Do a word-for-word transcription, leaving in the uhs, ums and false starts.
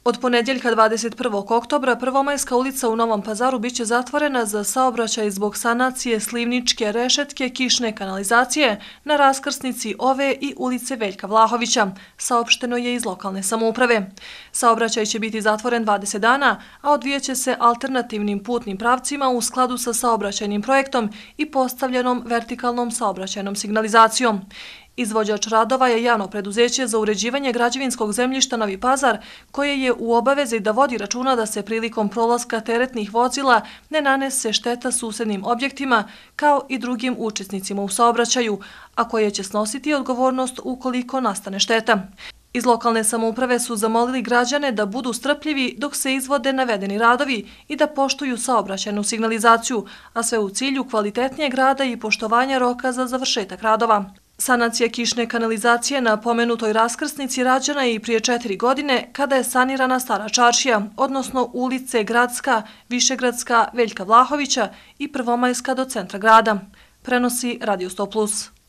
Od ponedjeljka dvadeset prvog oktobra Prvomajska ulica u Novom Pazaru biće zatvorena za saobraćaj zbog sanacije slivničke rešetke kišne kanalizacije na raskrsnici ove i ulice Veljka Vlahovića, saopšteno je iz lokalne samouprave. Saobraćaj će biti zatvoren dvadeset dana, a odvijaće se alternativnim putnim pravcima u skladu sa saobraćajnim projektom i postavljenom vertikalnom saobraćajnom signalizacijom. Izvođač radova je javno preduzeće za uređivanje građevinskog zemljišta Novi Pazar, koje je u obavezi da vodi računa da se prilikom prolaska teretnih vozila ne nanese šteta susednim objektima kao i drugim učesnicima u saobraćaju, a koje će snositi odgovornost ukoliko nastane šteta. Iz lokalne samouprave su zamolili građane da budu strpljivi dok se izvode navedeni radovi i da poštuju saobraćajnu signalizaciju, a sve u cilju kvalitetnijeg rada i poštovanja roka za završetak radova. Sanacija kišne kanalizacije na pomenutoj raskrsnici rađena je i prije četiri godine kada je sanirana Stara čaršija, odnosno ulice Gradska, Višegradska, Veljka Vlahovića i Prvomajska do centra grada, prenosi Radio sto plus.